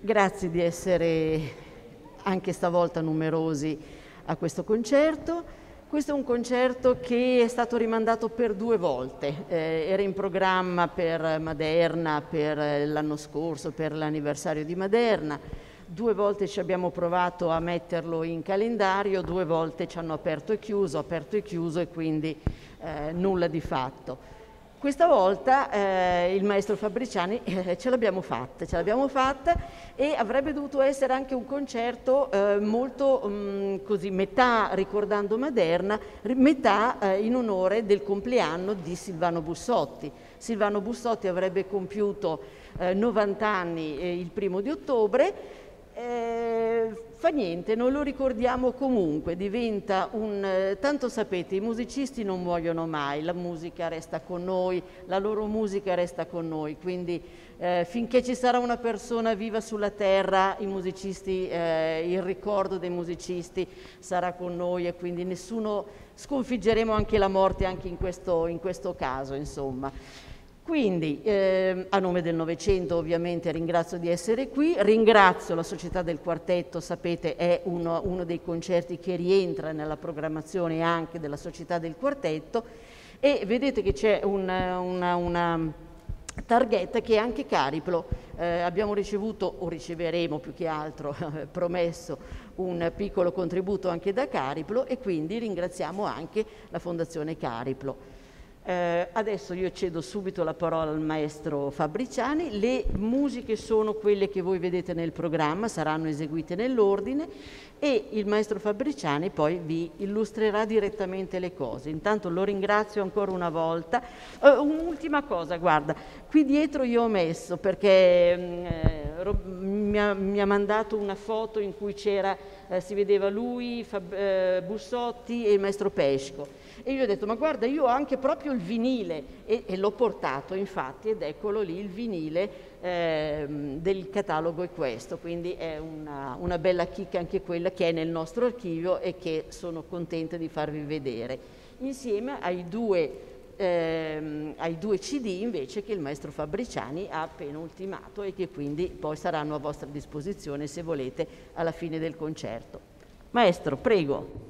Grazie di essere anche stavolta numerosi a questo concerto. Questo è un concerto che è stato rimandato per 2 volte. Era in programma per Maderna, per l'anno scorso, per l'anniversario di Maderna. 2 volte ci abbiamo provato a metterlo in calendario, 2 volte ci hanno aperto e chiuso e quindi nulla di fatto. Questa volta il maestro Fabriciani ce l'abbiamo fatta e avrebbe dovuto essere anche un concerto molto così, metà ricordando Maderna, metà in onore del compleanno di Silvano Bussotti. Silvano Bussotti avrebbe compiuto 90 anni il 1° ottobre. Fa niente, noi lo ricordiamo comunque, diventa tanto sapete, i musicisti non muoiono mai, la musica resta con noi, la loro musica resta con noi, quindi finché ci sarà una persona viva sulla terra, il ricordo dei musicisti sarà con noi e quindi sconfiggeremo anche la morte anche in questo caso, insomma. Quindi, a nome del Novecento ovviamente ringrazio di essere qui, ringrazio la Società del Quartetto, sapete è uno dei concerti che rientra nella programmazione anche della Società del Quartetto e vedete che c'è una targhetta che è anche Cariplo. Abbiamo ricevuto, o riceveremo più che altro, promesso un piccolo contributo anche da Cariplo e quindi ringraziamo anche la Fondazione Cariplo. Adesso io cedo subito la parola al maestro Fabriciani. Le musiche sono quelle che voi vedete nel programma, saranno eseguite nell'ordine e il maestro Fabriciani poi vi illustrerà direttamente le cose. Intanto lo ringrazio ancora una volta. Un'ultima cosa, guarda, qui dietro io ho messo perché mi ha mandato una foto in cui si vedeva lui, Bussotti e il maestro Pesco. E io ho detto, ma guarda, io ho anche proprio il vinile e l'ho portato infatti ed eccolo lì il vinile del catalogo è questo, quindi è una bella chicca anche quella che è nel nostro archivio e che sono contenta di farvi vedere, insieme ai due CD invece che il maestro Fabriciani ha appena ultimato e che quindi poi saranno a vostra disposizione se volete alla fine del concerto. Maestro, prego.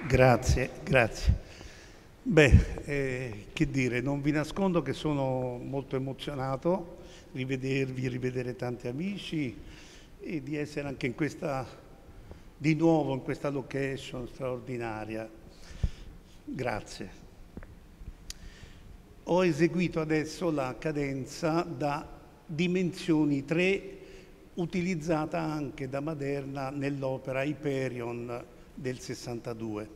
Grazie, grazie. Beh, che dire, non vi nascondo che sono molto emozionato rivedervi, rivedere tanti amici e di essere anche di nuovo in questa location straordinaria. Grazie. Ho eseguito adesso la cadenza da dimensioni 3 utilizzata anche da Maderna nell'opera Hyperion del 62.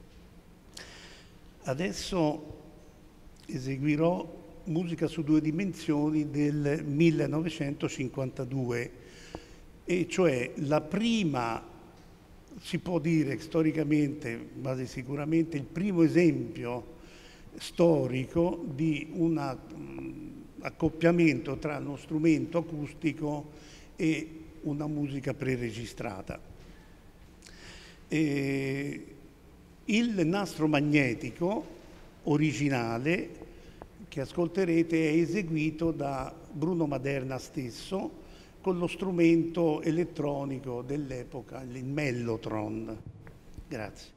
Adesso eseguirò musica su 2 dimensioni del 1952, e cioè la prima, si può dire storicamente, ma sicuramente il primo esempio storico di un accoppiamento tra uno strumento acustico e una musica preregistrata. Il nastro magnetico originale che ascolterete è eseguito da Bruno Maderna stesso con lo strumento elettronico dell'epoca, il Mellotron. Grazie.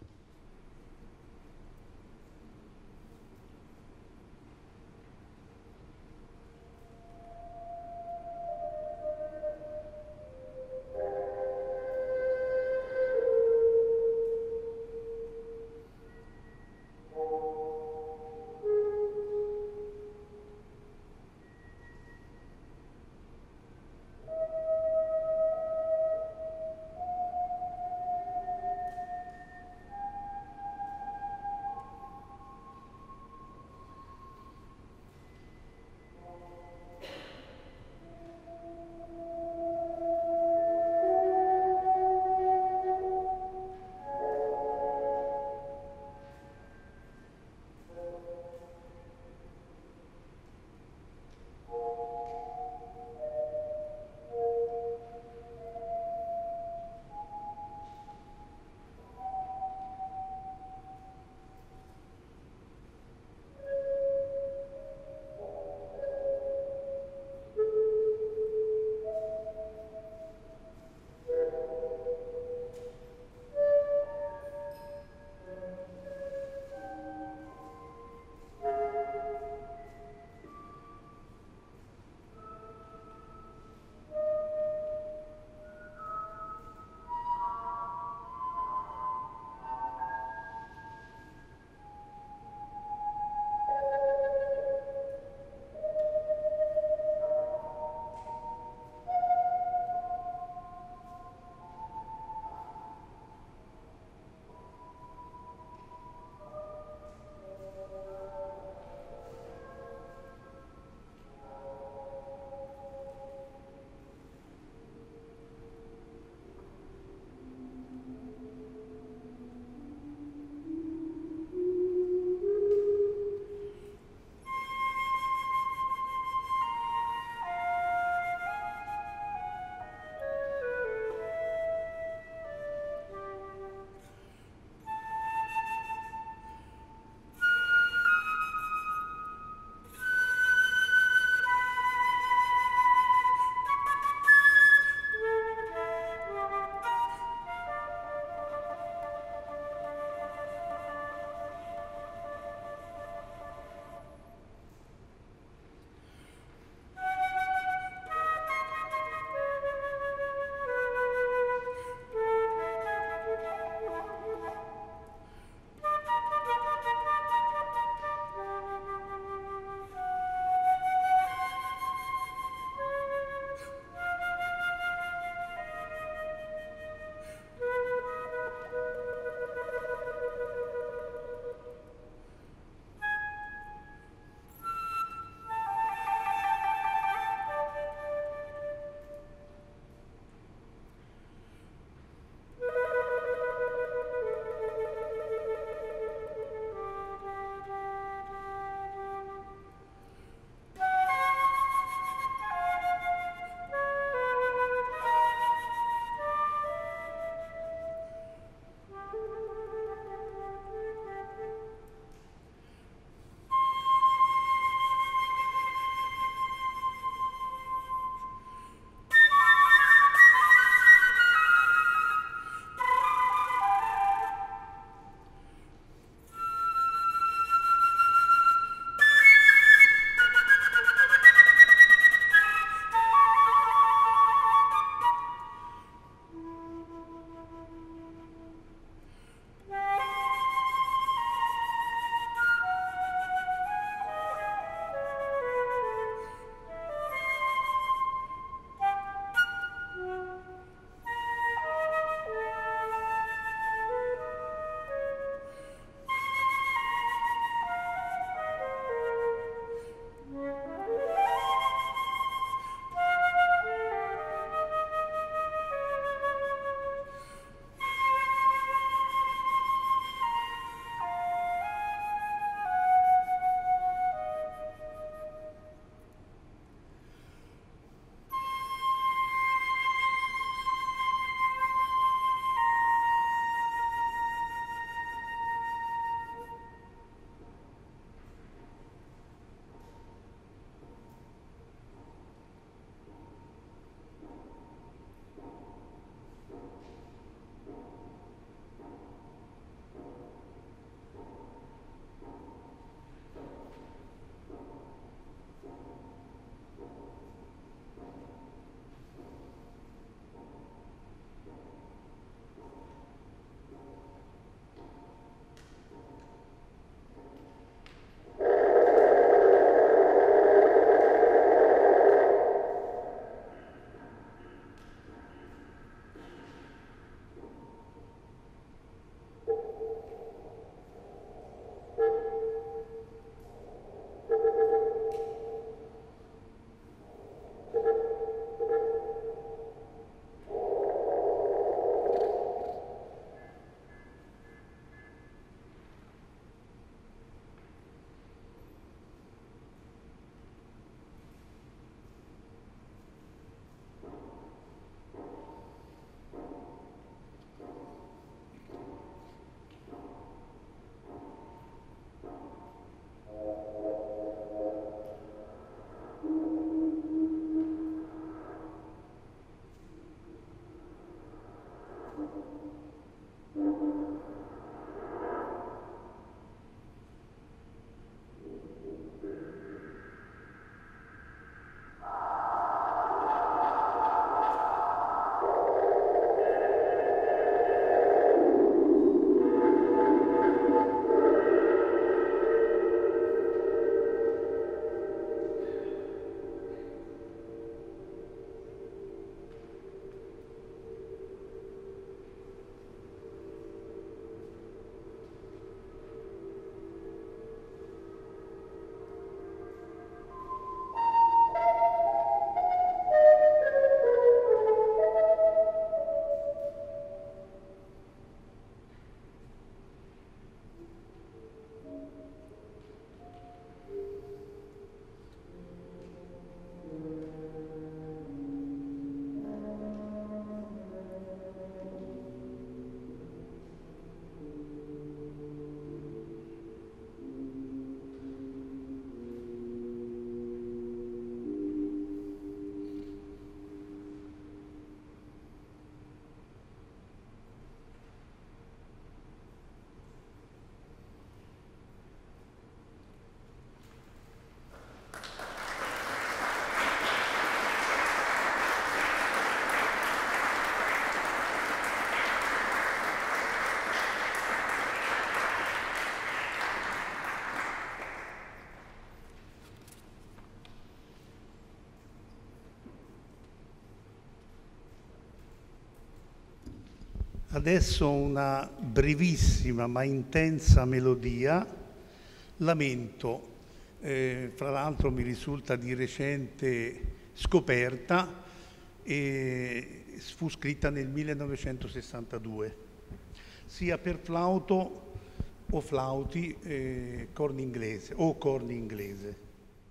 Adesso una brevissima ma intensa melodia, Lamento, fra l'altro mi risulta di recente scoperta e fu scritta nel 1962, sia per flauto o flauti, corno inglese o corni inglese.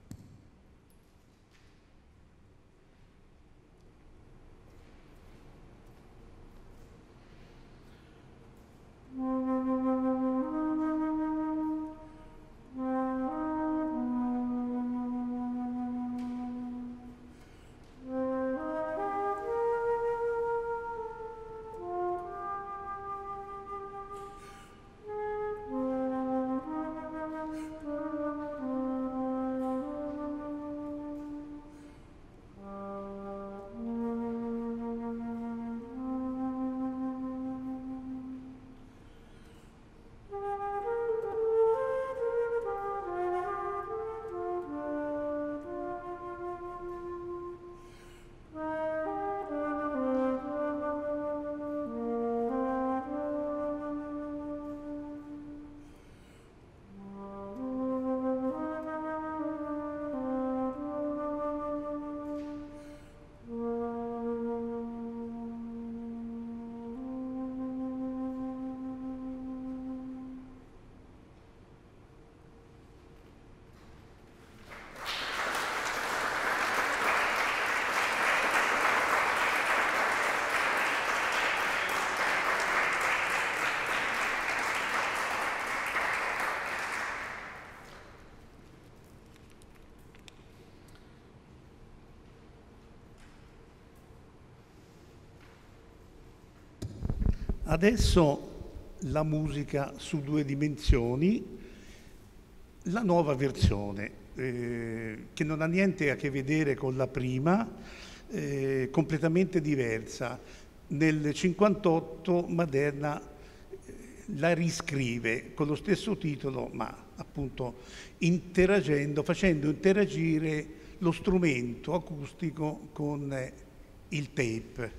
Adesso la musica su due dimensioni, la nuova versione, che non ha niente a che vedere con la prima, completamente diversa. Nel 58 Maderna la riscrive con lo stesso titolo, ma appunto interagendo, facendo interagire lo strumento acustico con il tape.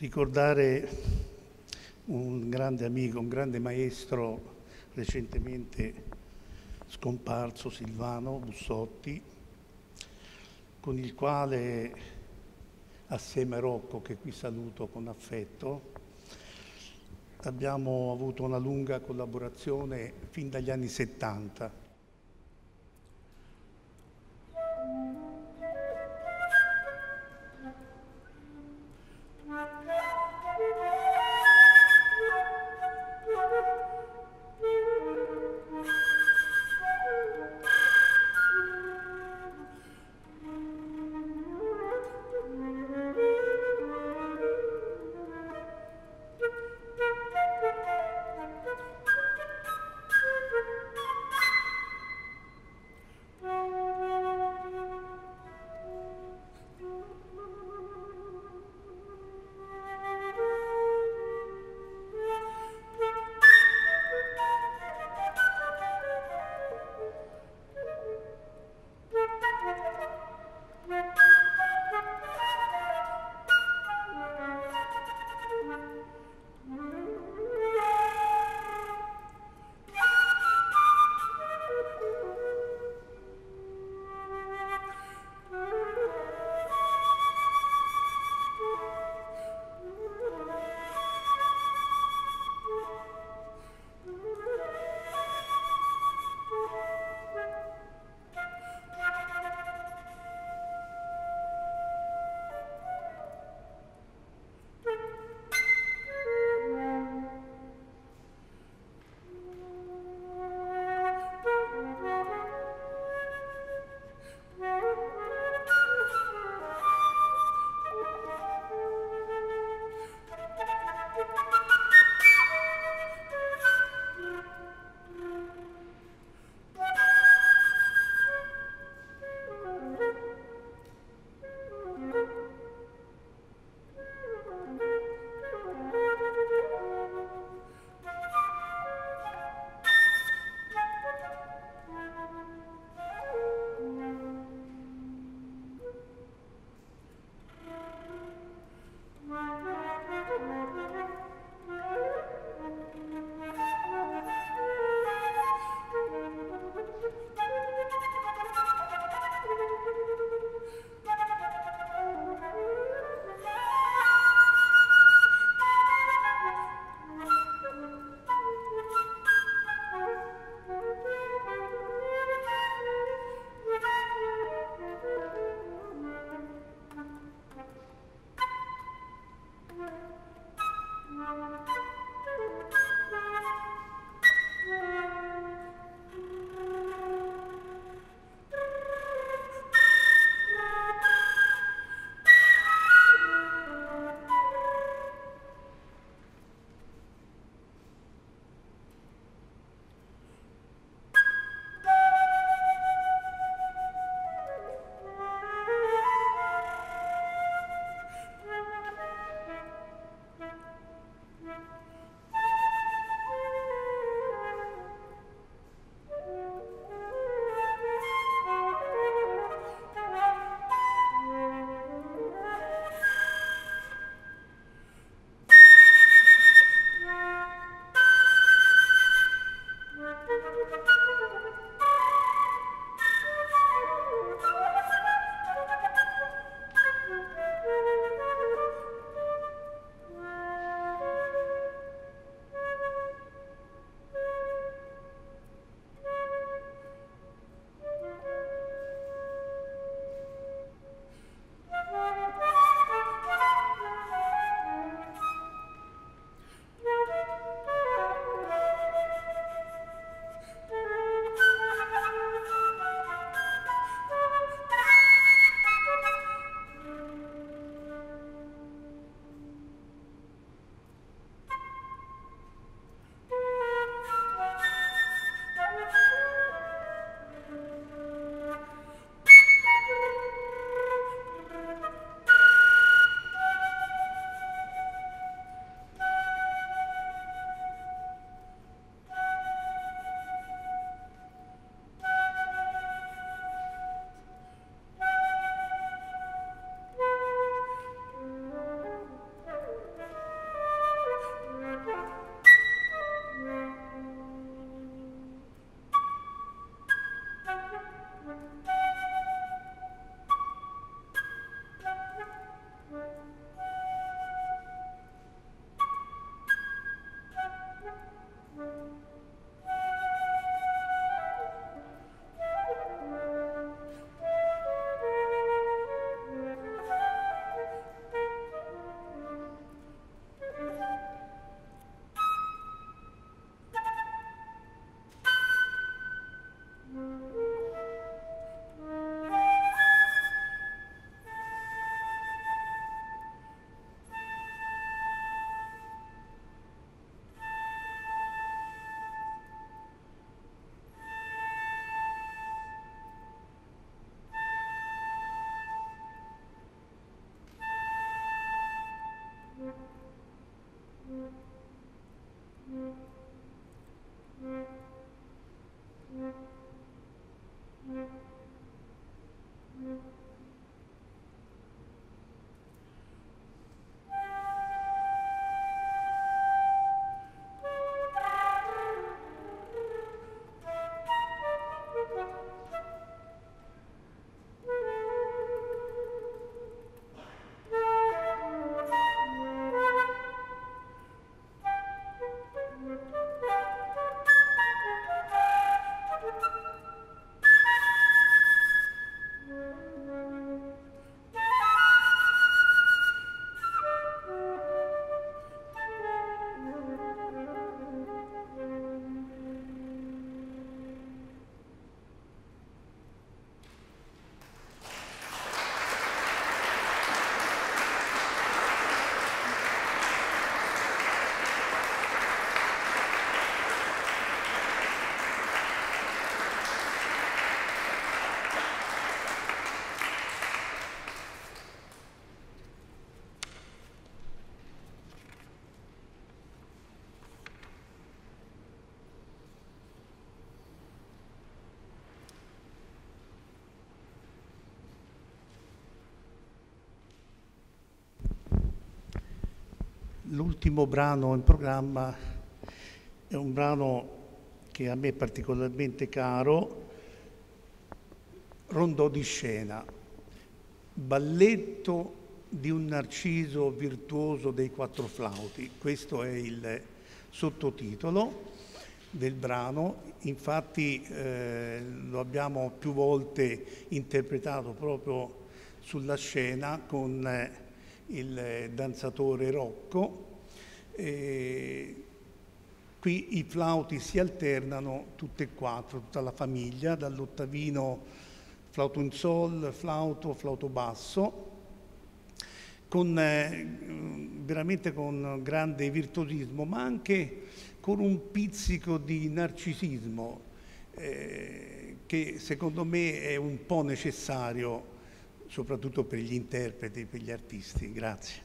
ricordare un grande amico, un grande maestro recentemente scomparso, Silvano Bussotti, con il quale, assieme a Rocco, che qui saluto con affetto, abbiamo avuto una lunga collaborazione fin dagli anni '70. L'ultimo brano in programma è un brano che a me è particolarmente caro, Rondò di scena, balletto di un Narciso virtuoso dei quattro flauti. Questo è il sottotitolo del brano, infatti lo abbiamo più volte interpretato proprio sulla scena con il danzatore Rocco. Qui i flauti si alternano tutte e quattro, tutta la famiglia, dall'ottavino flauto in sol, flauto basso, veramente con grande virtuosismo, ma anche con un pizzico di narcisismo che secondo me è un po' necessario, soprattutto per gli interpreti, per gli artisti. Grazie.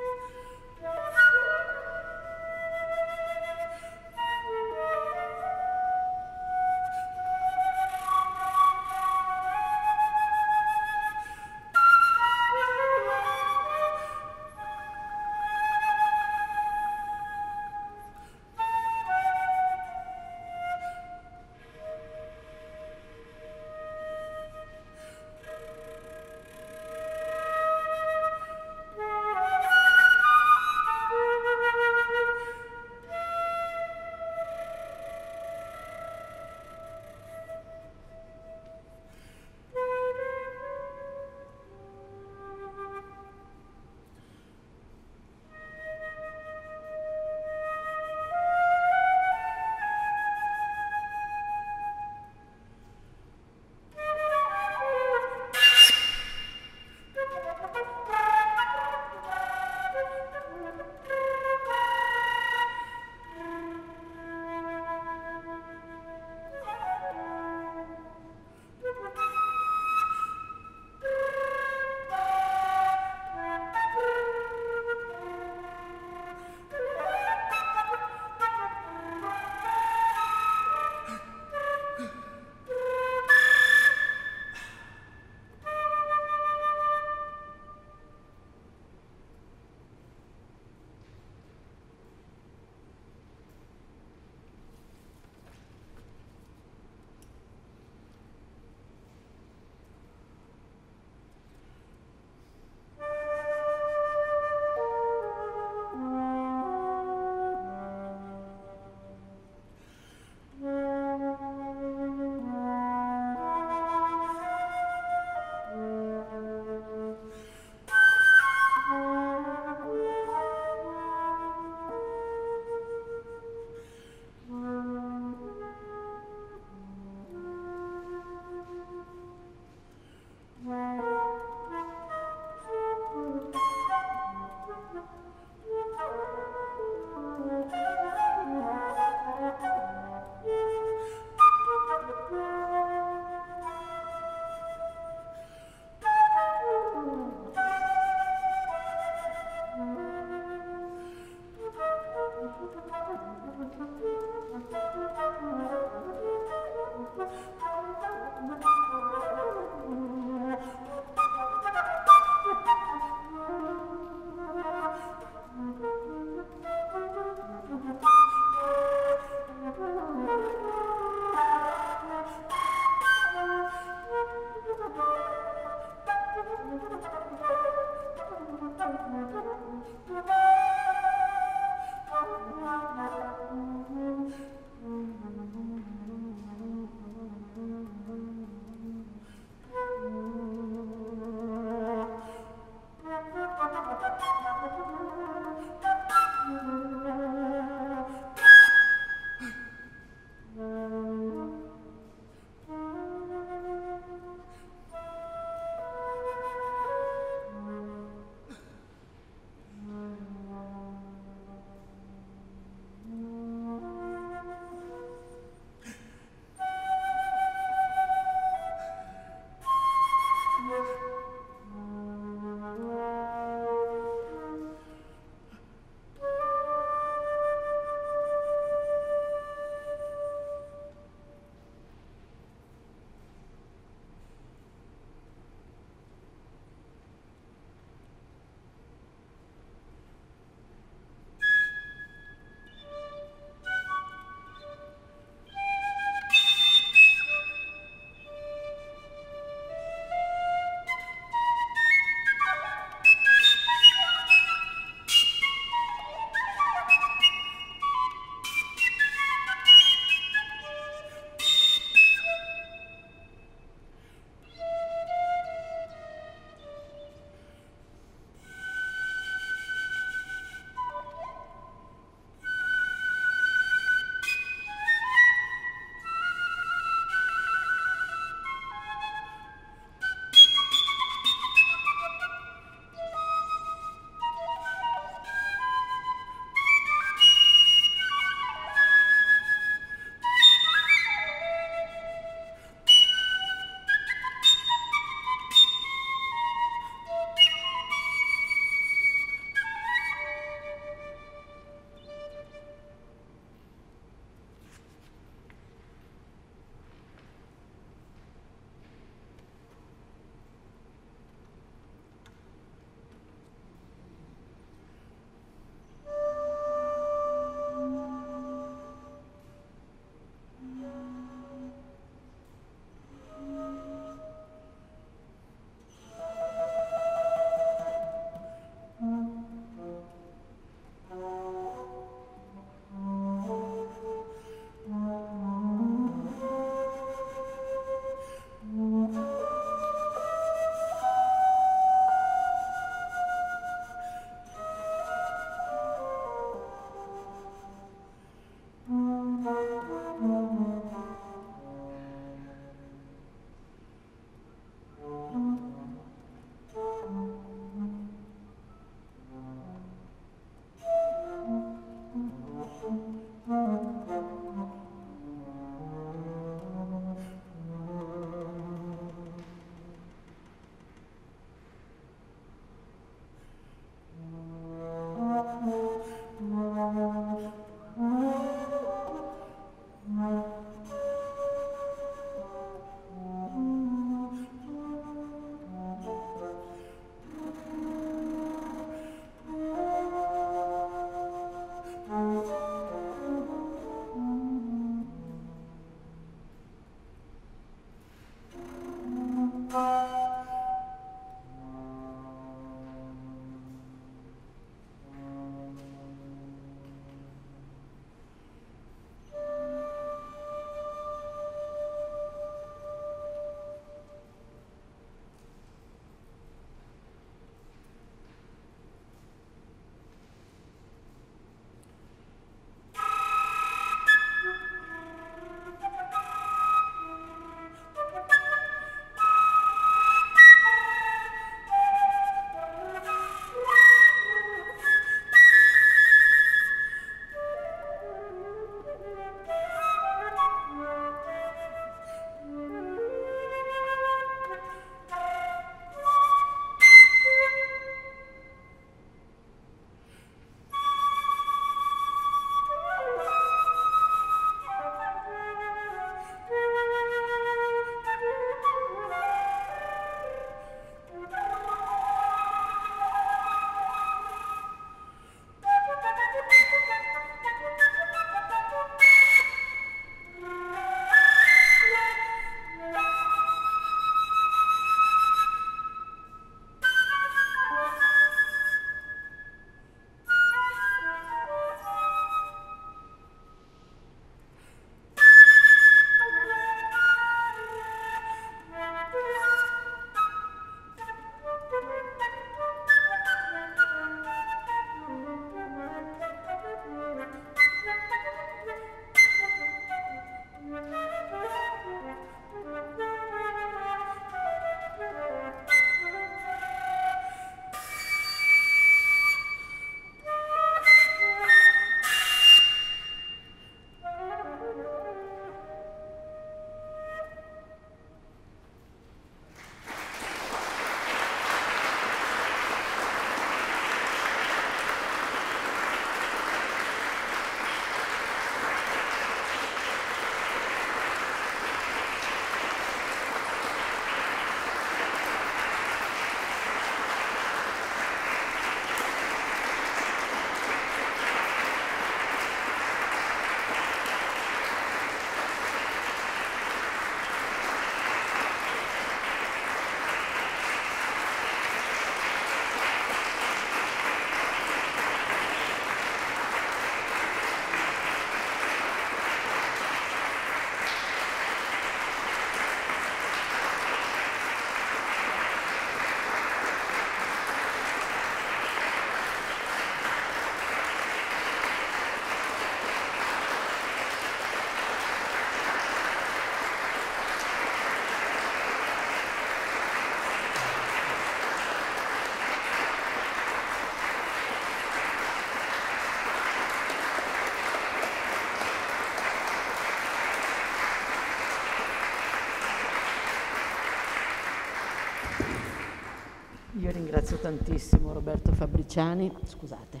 Io ringrazio tantissimo Roberto Fabriciani, scusate,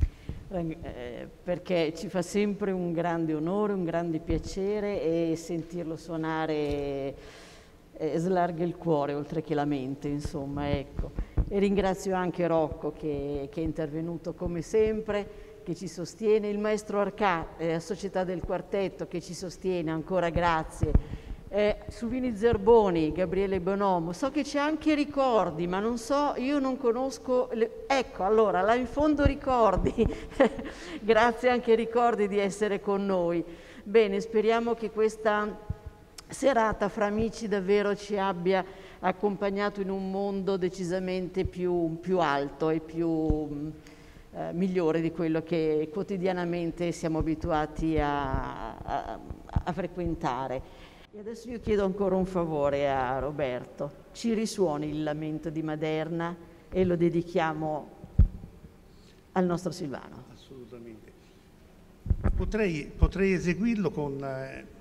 perché ci fa sempre un grande onore, un grande piacere, e sentirlo suonare slarga il cuore oltre che la mente, insomma, ecco. E ringrazio anche Rocco che è intervenuto come sempre, che ci sostiene, il maestro Arcà, Società del Quartetto, che ci sostiene, ancora grazie. Suvini Zerboni, Gabriele Bonomo, so che c'è anche Ricordi, ma non so, io non conosco, ecco, allora, là in fondo Ricordi, grazie anche Ricordi di essere con noi. Bene, speriamo che questa serata fra amici davvero ci abbia accompagnato in un mondo decisamente più alto e più migliore di quello che quotidianamente siamo abituati a frequentare. E adesso io chiedo ancora un favore a Roberto, ci risuoni il Lamento di Maderna e lo dedichiamo al nostro Silvano. Assolutamente. Potrei eseguirlo con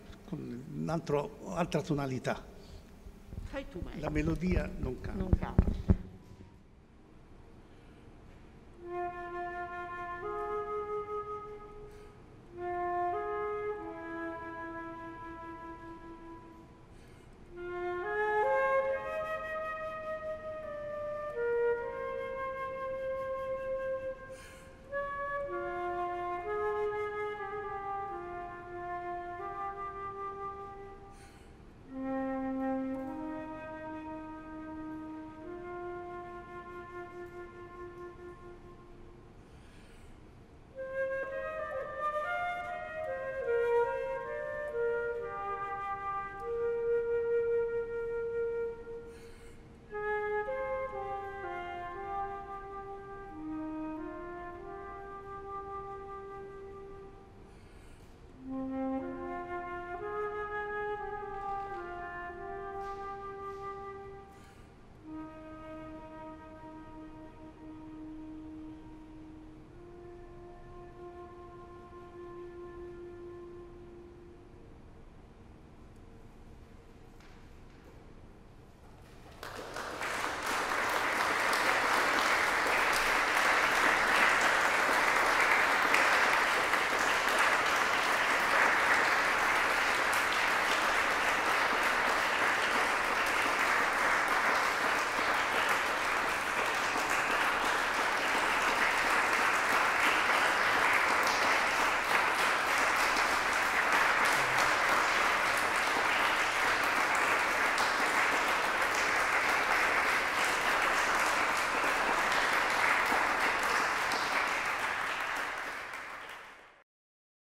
un'altra tonalità. Fai tu meglio. La melodia non cambia. Non cambia.